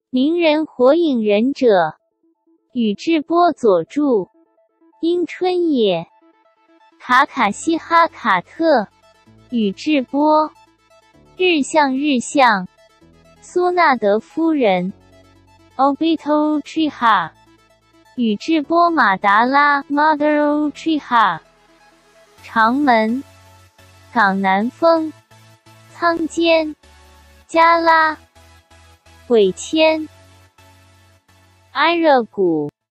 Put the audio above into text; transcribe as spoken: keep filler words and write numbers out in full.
鸣人火影忍者，宇智波佐助，樱春野，卡卡西哈卡特，宇智波，日向日向，苏纳德夫人 Obito Uchiha， 宇智波马达拉 Mother Uchiha， 长门，港南风，仓间，加拉，鬼千，埃热谷。